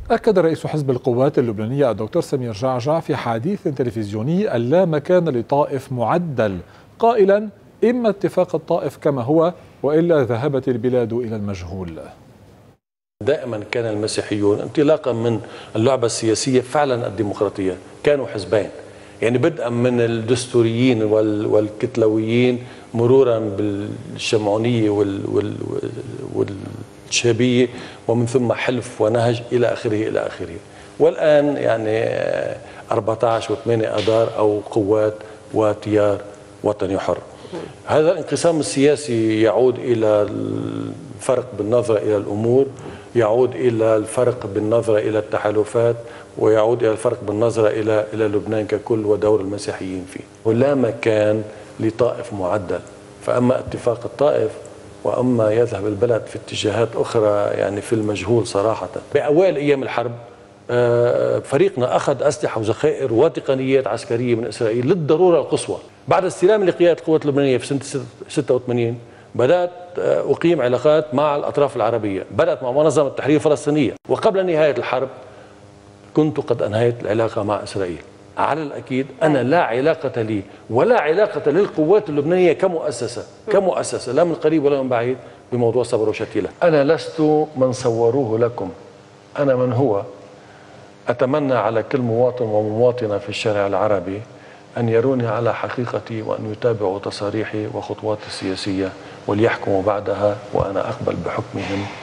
أكد رئيس حزب القوات اللبنانية الدكتور سمير جعجع في حديث تلفزيوني أن لا مكان لطائف معدل، قائلا: إما اتفاق الطائف كما هو وإلا ذهبت البلاد إلى المجهول. دائما كان المسيحيون انطلاقا من اللعبة السياسية فعلا الديمقراطية كانوا حزبين، يعني بدءا من الدستوريين والكتلويين مرورا بالشمعونية والشابية ومن ثم حلف ونهج إلى آخره إلى آخره. والآن يعني 14 و8 أذار أو قوات وتيار وطني حر. هذا الانقسام السياسي يعود إلى الفرق بالنظرة إلى الأمور، يعود إلى الفرق بالنظرة إلى التحالفات، ويعود إلى الفرق بالنظرة إلى لبنان ككل ودور المسيحيين فيه. ولا مكان لطائف معدل، فأما اتفاق الطائف وأما يذهب البلد في اتجاهات أخرى يعني في المجهول صراحة. بأوائل أيام الحرب فريقنا أخذ أسلحة وذخائر وتقنيات عسكرية من إسرائيل للضرورة القصوى. بعد استلام لقيادة القوات اللبنانية في سنة 86 بدأت أقيم علاقات مع الأطراف العربية، بدأت مع منظمة التحرير الفلسطينية، وقبل نهاية الحرب كنت قد أنهيت العلاقة مع إسرائيل. على الأكيد أنا لا علاقة لي ولا علاقة للقوات اللبنانية كمؤسسة لا من قريب ولا من بعيد بموضوع صبر وشتيلة. أنا لست من صوروه لكم، أنا من هو. أتمنى على كل مواطن ومواطنة في الشارع العربي أن يروني على حقيقتي وأن يتابعوا تصاريحي وخطواتي السياسية وليحكموا بعدها، وأنا أقبل بحكمهم